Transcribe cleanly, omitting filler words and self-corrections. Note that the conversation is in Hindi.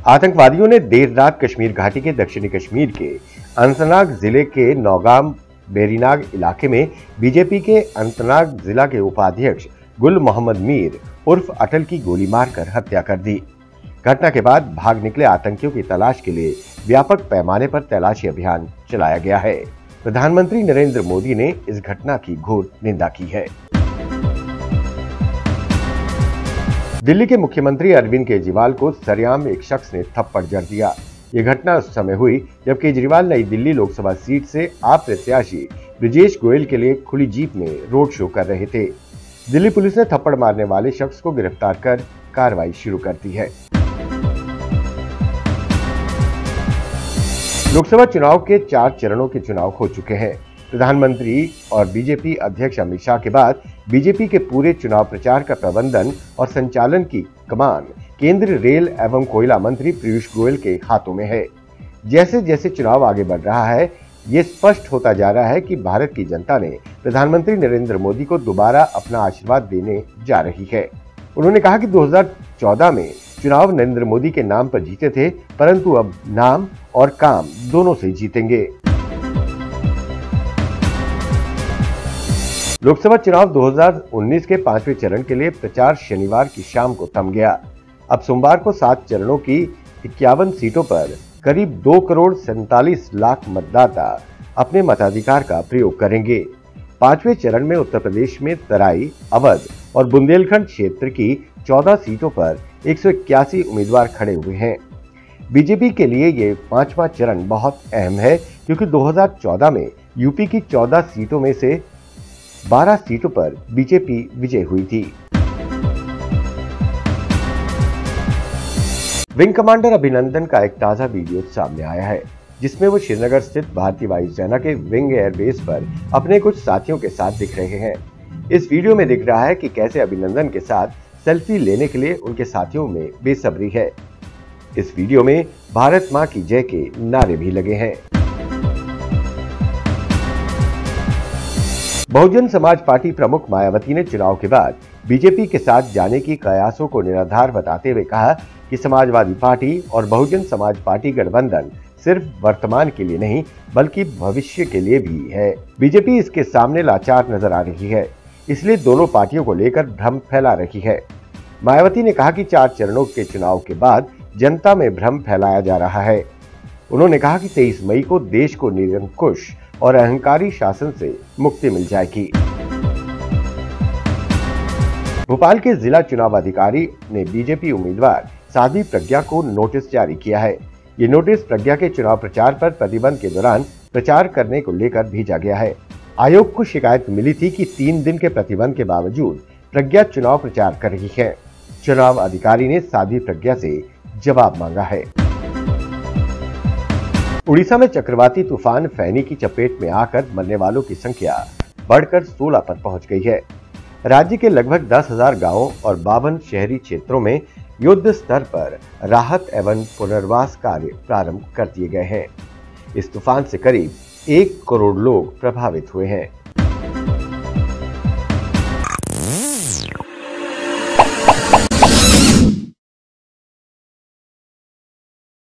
आतंकवादियों ने देर रात कश्मीर घाटी के दक्षिणी कश्मीर के अनंतनाग जिले के नौगाम बेरीनाग इलाके में बीजेपी के अनंतनाग जिला के उपाध्यक्ष गुल मोहम्मद मीर उर्फ अटल की गोली मारकर हत्या कर दी। घटना के बाद भाग निकले आतंकियों की तलाश के लिए व्यापक पैमाने पर तलाशी अभियान चलाया गया है। प्रधानमंत्री नरेंद्र मोदी ने इस घटना की घोर निंदा की है। दिल्ली के मुख्यमंत्री अरविंद केजरीवाल को सरेआम एक शख्स ने थप्पड़ जड़ दिया। ये घटना उस समय हुई जब केजरीवाल नई दिल्ली लोकसभा सीट से आप प्रत्याशी ब्रजेश गोयल के लिए खुली जीप में रोड शो कर रहे थे। दिल्ली पुलिस ने थप्पड़ मारने वाले शख्स को गिरफ्तार कर कार्रवाई शुरू कर दी है। लोकसभा चुनाव के 4 चरणों के चुनाव हो चुके हैं। प्रधानमंत्री और बीजेपी अध्यक्ष अमित शाह के बाद बीजेपी के पूरे चुनाव प्रचार का प्रबंधन और संचालन की कमान केंद्रीय रेल एवं कोयला मंत्री पीयूष गोयल के हाथों में है। जैसे जैसे चुनाव आगे बढ़ रहा है, ये स्पष्ट होता जा रहा है कि भारत की जनता ने प्रधानमंत्री नरेंद्र मोदी को दोबारा अपना आशीर्वाद देने जा रही है। उन्होंने कहा कि 2014 में चुनाव नरेंद्र मोदी के नाम पर जीते थे, परंतु अब नाम और काम दोनों से जीतेंगे। लोकसभा चुनाव 2019 के 5वें चरण के लिए प्रचार शनिवार की शाम को थम गया। अब सोमवार को 7 चरणों की 51 सीटों पर करीब 2 करोड़ 47 लाख मतदाता अपने मताधिकार का प्रयोग करेंगे। 5वें चरण में उत्तर प्रदेश में तराई, अवध और बुंदेलखंड क्षेत्र की 14 सीटों पर 181 उम्मीदवार खड़े हुए हैं। बीजेपी के लिए ये 5वां चरण बहुत अहम है, क्योंकि 2014 में यूपी की 14 सीटों में से 12 सीटों पर बीजेपी विजय हुई थी। विंग कमांडर अभिनंदन का एक ताजा वीडियो सामने आया है, जिसमें वो श्रीनगर स्थित भारतीय वायुसेना के विंग एयरबेस पर अपने कुछ साथियों के साथ दिख रहे हैं। इस वीडियो में दिख रहा है कि कैसे अभिनंदन के साथ सेल्फी लेने के लिए उनके साथियों में बेसब्री है। इस वीडियो में भारत मां की जय के नारे भी लगे हैं। बहुजन समाज पार्टी प्रमुख मायावती ने चुनाव के बाद बीजेपी के साथ जाने की कयासों को निराधार बताते हुए कहा कि समाजवादी पार्टी और बहुजन समाज पार्टी गठबंधन सिर्फ वर्तमान के लिए नहीं, बल्कि भविष्य के लिए भी है। बीजेपी इसके सामने लाचार नजर आ रही है, इसलिए दोनों पार्टियों को लेकर भ्रम फैला रही है। मायावती ने कहा कि 4 चरणों के चुनाव के बाद जनता में भ्रम फैलाया जा रहा है। उन्होंने कहा कि 23 मई को देश को निरंकुश और अहंकारी शासन से मुक्ति मिल जाएगी। भोपाल के जिला चुनाव अधिकारी ने बीजेपी उम्मीदवार साध्वी प्रज्ञा को नोटिस जारी किया है। ये नोटिस प्रज्ञा के चुनाव प्रचार पर प्रतिबंध के दौरान प्रचार करने को लेकर भेजा गया है। आयोग को शिकायत मिली थी कि 3 दिन के प्रतिबंध के बावजूद प्रज्ञा चुनाव प्रचार कर रही है। चुनाव अधिकारी ने साध्वी प्रज्ञा से जवाब मांगा है। उड़ीसा में चक्रवाती तूफान फैनी की चपेट में आकर मरने वालों की संख्या बढ़कर 16 पर पहुंच गई है। राज्य के लगभग 10,000 गांवों और 52 शहरी क्षेत्रों में युद्ध स्तर पर राहत एवं पुनर्वास कार्य प्रारंभ कर दिए गए हैं। इस तूफान से करीब 1 करोड़ लोग प्रभावित हुए हैं।